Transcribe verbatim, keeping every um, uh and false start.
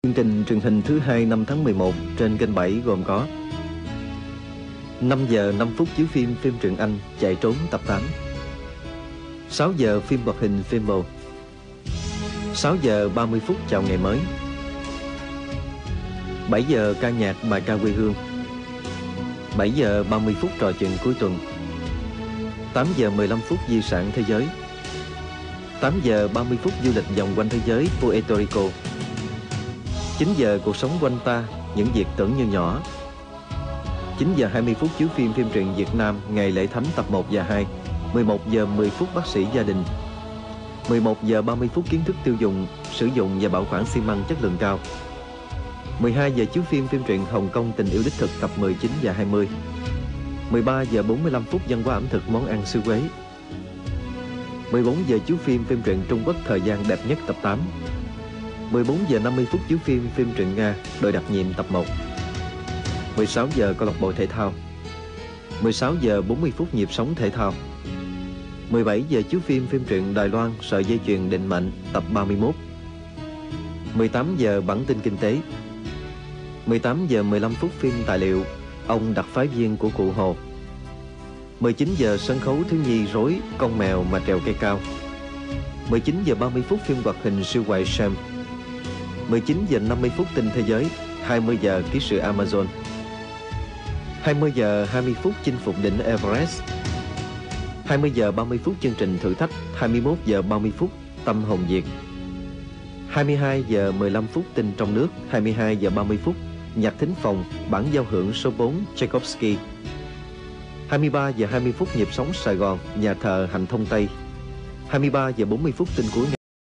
Chương trình truyền hình thứ hai năm tháng mười một trên kênh bảy gồm có năm giờ năm phút chiếu phim phim truyện Anh Chạy trốn tập tám, sáu giờ phim hoạt hình phim Mồ, sáu giờ ba mươi phút chào ngày mới, bảy giờ ca nhạc bài ca quê hương, bảy giờ ba mươi phút trò chuyện cuối tuần, tám giờ mười lăm phút di sản thế giới, tám giờ ba mươi phút du lịch vòng quanh thế giới Puerto Rico, chín giờ cuộc sống quanh ta, những việc tưởng như nhỏ, chín giờ hai mươi phút chiếu phim phim truyện Việt Nam Ngày lễ thánh tập một và hai, mười một giờ mười phút bác sĩ gia đình, mười một giờ ba mươi phút kiến thức tiêu dùng, sử dụng và bảo quản xi măng chất lượng cao, mười hai giờ chiếu phim phim truyện Hồng Kông tình yêu đích thực tập mười chín và hai mươi, mười ba giờ bốn mươi lăm phút văn hóa ẩm thực món ăn xứ Quế, mười bốn giờ chiếu phim phim truyện Trung Quốc thời gian đẹp nhất tập tám, mười bốn giờ năm mươi phút chiếu phim phim truyện Nga Đội đặc nhiệm tập một, mười sáu giờ câu lạc bộ thể thao, mười sáu giờ bốn mươi phút nhịp sống thể thao, mười bảy giờ chiếu phim phim truyện Đài Loan Sợi dây chuyền định mệnh tập ba mươi mốt, mười tám giờ bản tin kinh tế, mười tám giờ mười lăm phút phim tài liệu Ông đặc phái viên của cụ Hồ, mười chín giờ sân khấu thiếu nhi rối Con mèo mà trèo cây cao, mười chín giờ ba mươi phút phim hoạt hình siêu quậy Sam, mười chín giờ năm mươi phút tin thế giới, hai mươi giờ ký sự Amazon, hai mươi giờ hai mươi phút chinh phục đỉnh Everest, hai mươi giờ ba mươi phút chương trình thử thách, hai mươi mốt giờ ba mươi phút Tâm hồn Việt, hai mươi hai giờ mười lăm phút tin trong nước, hai mươi hai giờ ba mươi phút nhạc thính phòng bản giao hưởng số bốn Tchaikovsky, hai mươi ba giờ hai mươi phút nhịp sống Sài Gòn nhà thờ Hạnh Thông Tây, hai mươi ba giờ bốn mươi phút tin cuối ngày.